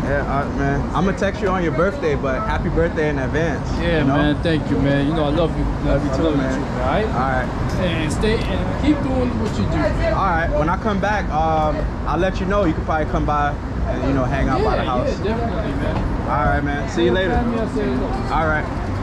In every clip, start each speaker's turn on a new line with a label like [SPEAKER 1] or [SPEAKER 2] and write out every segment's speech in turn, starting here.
[SPEAKER 1] Yeah, man. I'm gonna text you on your birthday, but happy birthday in advance.
[SPEAKER 2] Yeah, you know? Man. Thank you, man. You know I love you.
[SPEAKER 1] Love you too, man.
[SPEAKER 2] All right.
[SPEAKER 1] All right.
[SPEAKER 2] And stay and keep doing what you do.
[SPEAKER 1] All right. When I come back, I'll let you know. You can probably come by and hang out by the house.
[SPEAKER 2] Yeah, definitely, man.
[SPEAKER 1] All right, man. See you later. All right.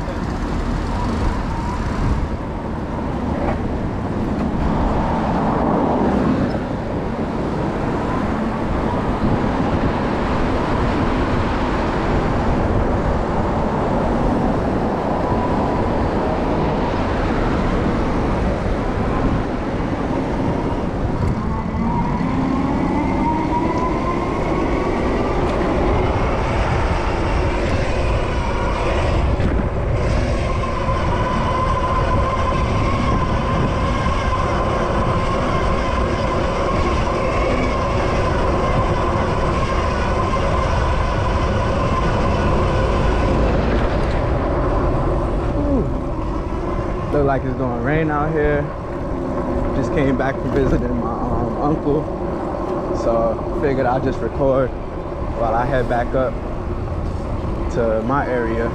[SPEAKER 1] Look like it's gonna rain out here. Just came back from visiting my uncle, so figured I'll just record while I head back up to my area.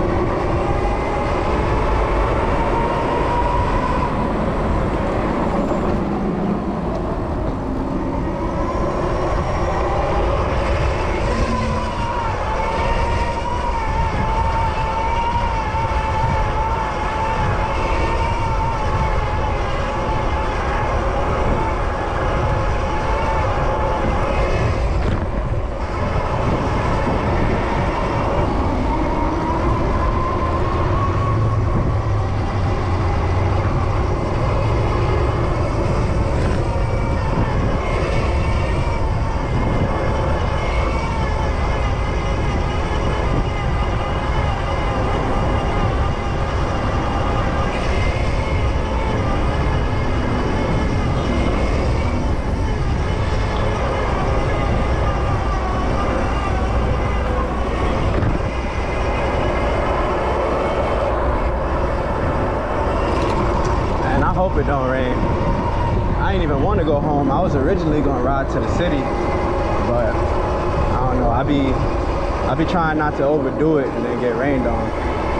[SPEAKER 1] Hope it don't rain. I ain't even want to go home. I was originally gonna ride to the city, but I don't know. I be trying not to overdo it and then get rained on.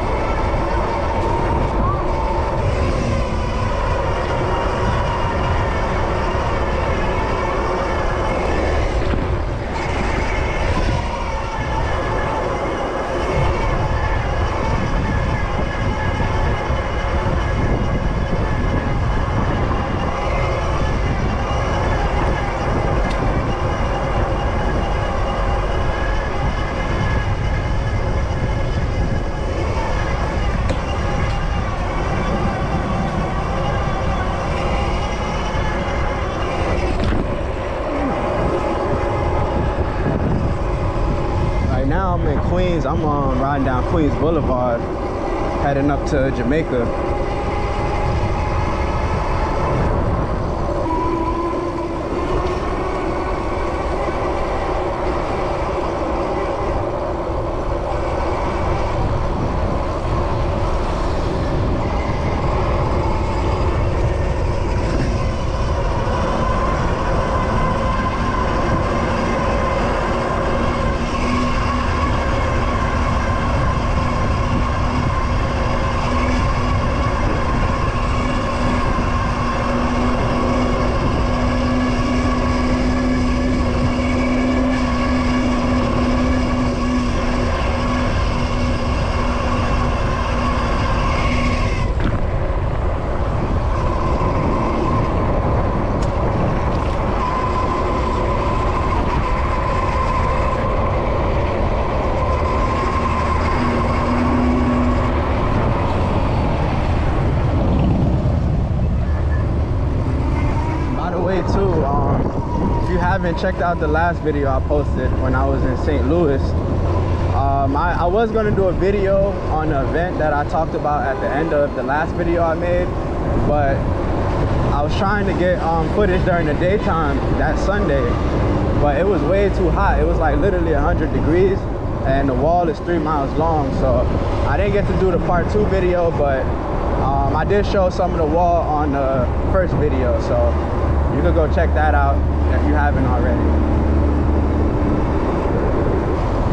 [SPEAKER 1] Now I'm in Queens. I'm riding down Queens Boulevard, heading up to Jamaica. If you haven't checked out the last video I posted when I was in St. Louis, I was going to do a video on the event that I talked about at the end of the last video I made, but I was trying to get footage during the daytime that Sunday, but it was way too hot. It was like literally 100 degrees and the wall is 3 miles long, so I didn't get to do the part 2 video, but I did show some of the wall on the first video, so you could go check that out if you haven't already.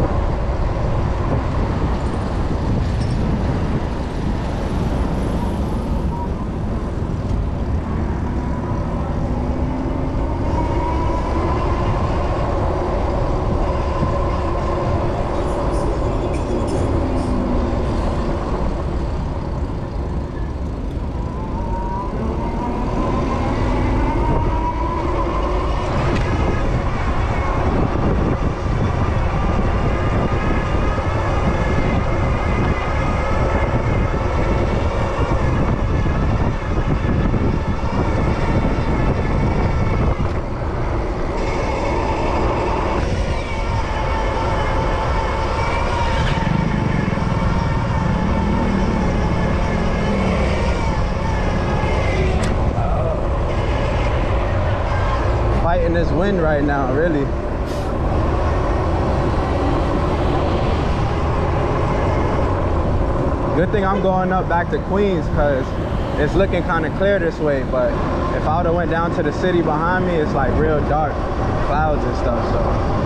[SPEAKER 1] wind right now, really. Good thing I'm going up back to Queens because it's looking kind of clear this way, but if I would have went down to the city behind me, it's like real dark, clouds and stuff, so.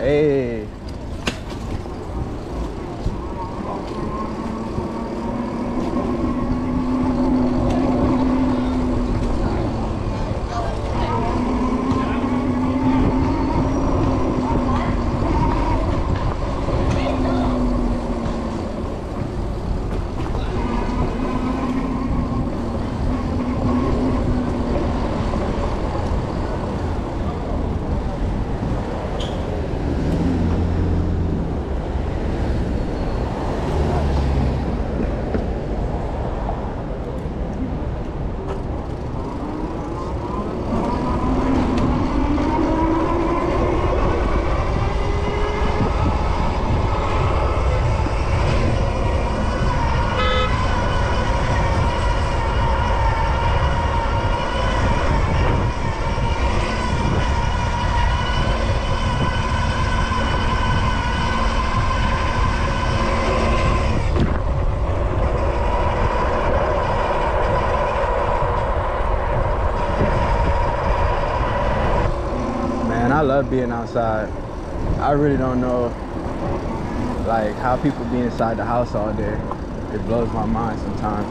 [SPEAKER 1] Hey. I love being outside. I really don't know like how people be inside the house all day. It blows my mind sometimes.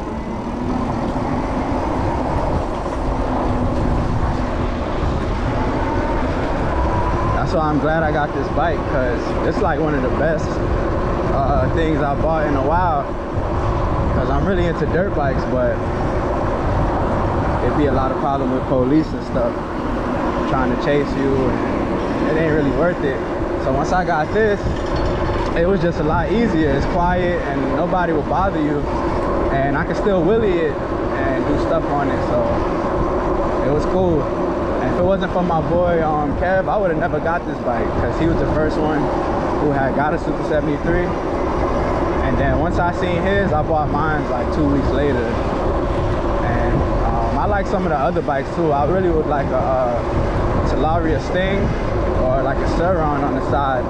[SPEAKER 1] That's why I'm glad I got this bike, because it's like one of the best things I bought in a while, because I'm really into dirt bikes, but it'd be a lot of problem with police and stuff trying to chase you, and it ain't really worth it. So once I got this, it was just a lot easier. It's quiet and nobody will bother you, and I can still wheelie it and do stuff on it, so it was cool. And if it wasn't for my boy Kev, I would have never got this bike, because he was the first one who had got a Super 73. And then once I seen his, I bought mine like 2 weeks later. And I like some of the other bikes too. I really would like a Talaria Sting or like a Suron on the side.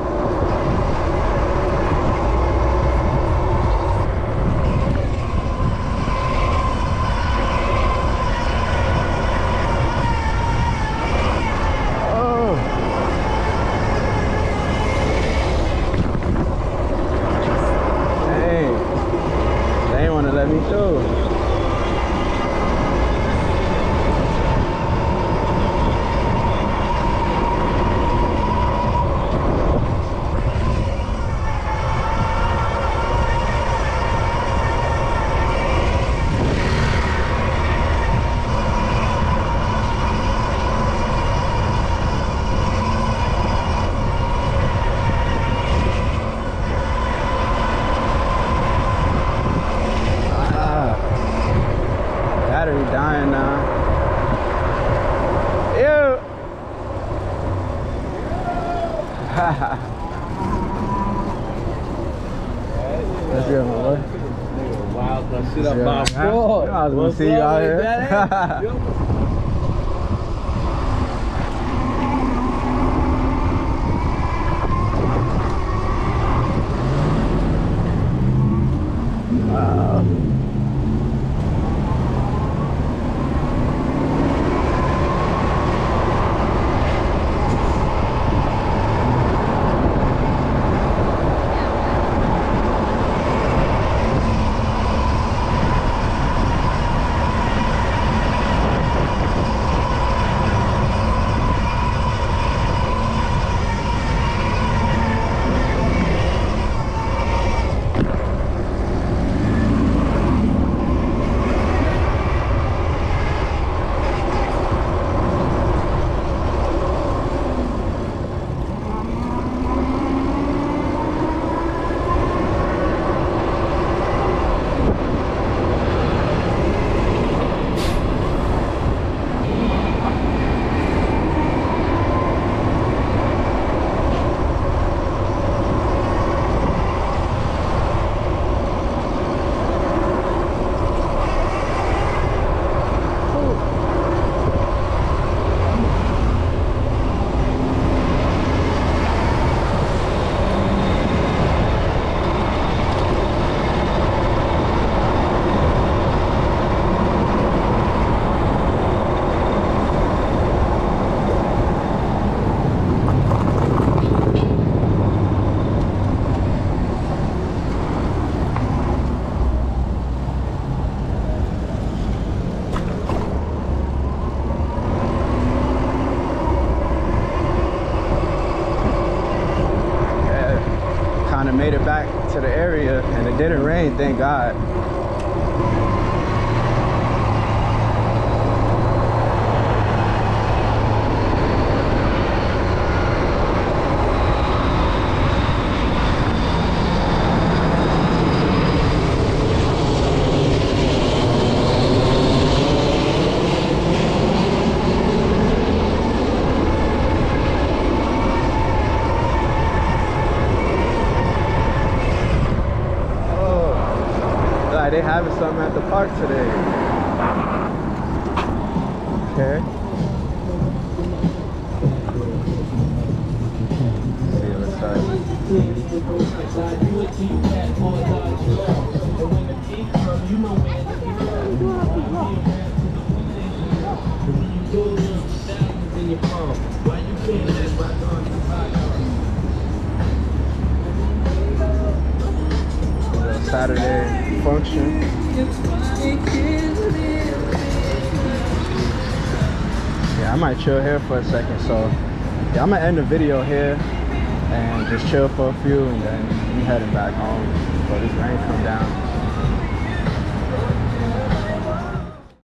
[SPEAKER 1] Let me through. Battery dying now. Ew. Let's go, my boy.
[SPEAKER 3] Wild that shit up my floor.
[SPEAKER 1] I was gonna see you out here. Wow. and made it back to the area, and it didn't rain, thank God. They having something at the park today. Okay. Let's see what's up. Saturday function. Yeah, I might chill here for a second, so yeah, I'm gonna end the video here and just chill for a few, and then we heading back home before this rain come down.